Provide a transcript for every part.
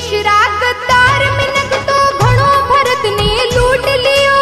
देश रा गद्दार मिनक तो घणो भरत ने लूट लियो।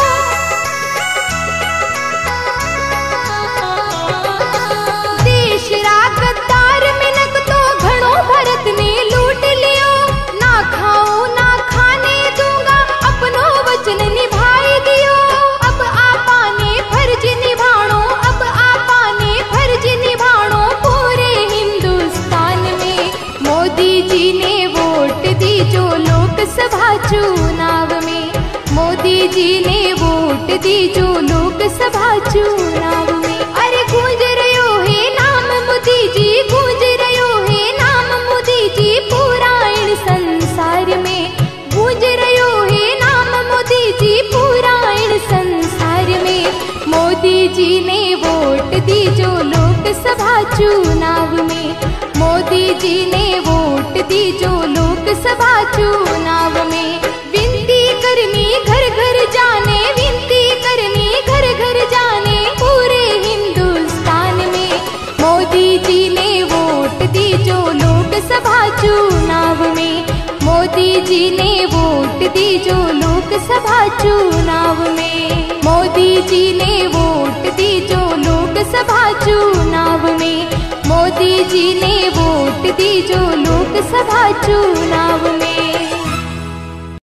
देश रा गद्दार मिनक तो घणो भरत ने लूट लियो। ना खाऊं ना खाने दूंगा अपनो वचन निभाई दियो। अब आपा ने फर्ज निभाणो, अब आपा ने फर्ज निभाणो पूरे हिंदुस्तान में। मोदी जी ने वोट दी जो लोकसभा चुनाव में। मोदी जी ने वोट दी जो लोकसभा चुनाव में। अरे गूंज रह्यो है नाम मोदी जी, गूंज रह्यो है नाम मोदी जी पूरा इन संसार में। गूंज रह्यो है नाम मोदी जी पूरा इन संसार में। मोदी जी ने वोट दी जो लोकसभा चुनाव में। मोदी जी ने वोट दी जो लोकसभा चुनाव में। विनती करनी घर घर जाने, विनती करनी घर घर जाने पूरे हिंदुस्तान में। मोदी जी ने वोट दी जो लोकसभा चुनाव में। मोदी जी ने वोट दी जो लोकसभा चुनाव में। मोदी जी ने वोट दी जो लोकसभा चुनाव में। मोदी जी ने वोट दी जो लोकसभा चुनाव में।